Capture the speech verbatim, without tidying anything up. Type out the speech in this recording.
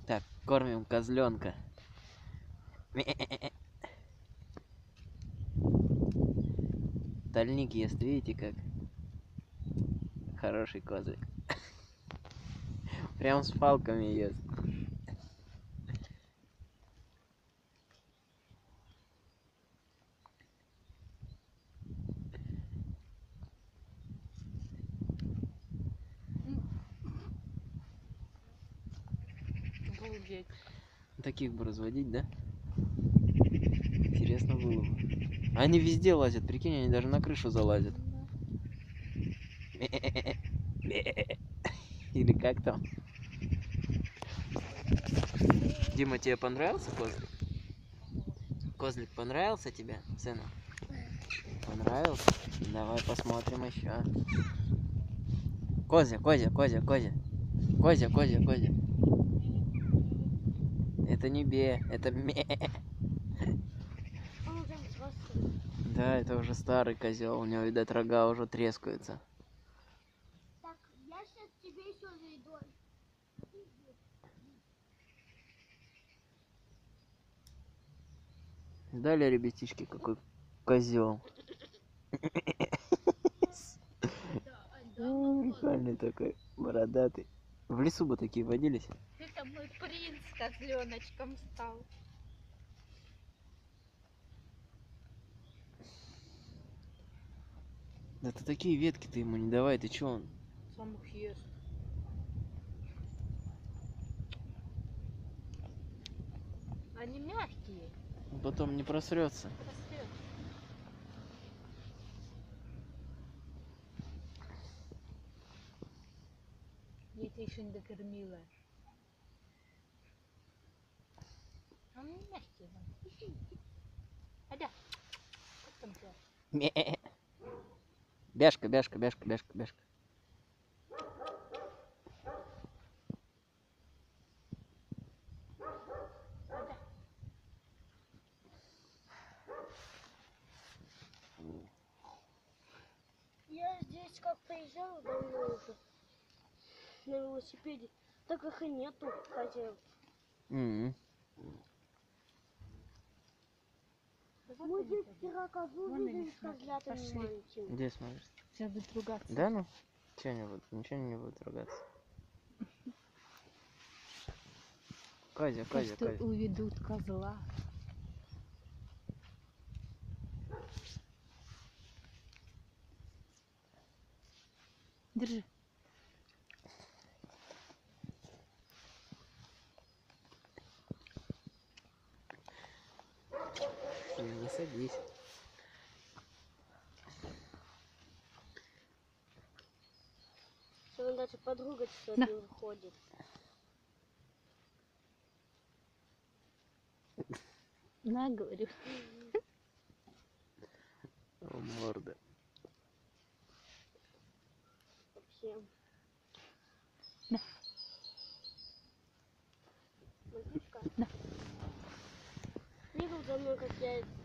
Так, кормим козленка. Тальник ест, видите как? Хороший козлик. Прям с палками ест. Обалдеть. Таких бы разводить, да? Интересно было бы. Они везде лазят, прикинь, они даже на крышу залазят. Или как там? Дима, тебе понравился козлик? Козлик понравился тебе, сынок? Понравился? Давай посмотрим еще. Козя, Козя, Козя, Козя. Козя, Козя, Козя. Это не бе, это ме. Да, это уже старый козел. У него, видать, рога уже трескаются. Так, я сейчас тебе еще зайду. Дали, ребятишки, какой козел. Прикольный такой, бородатый. В лесу бы такие водились. Это мой принц козленочком стал. Да ты такие ветки ты ему не давай, ты чё он? Сам их ест. Они мягкие. Он потом не просрется. Просрёт. Я тебя еще не докормила. Они мягкие. Адя, как там тебя? Ме. Бяшка, бяшка, бяшка, бяшка, бяшка. Адя. Я здесь как приезжала давно уже на велосипеде, так их и нету козел. М-м. Мы здесь вчера козу Вон видели они с смотрят, козлятами пошли. маленькими. Где смотришь? Сейчас будет ругаться. Да ну? Чё не будет? Ничего не будет ругаться. Козя, Козя, Что Козя. уведут козла. Держи. Не садись. Он даже подруга с ним ходит. На, говорю. О, морда. Совсем. Да. Мальчишка. Да. Видел за мной, как я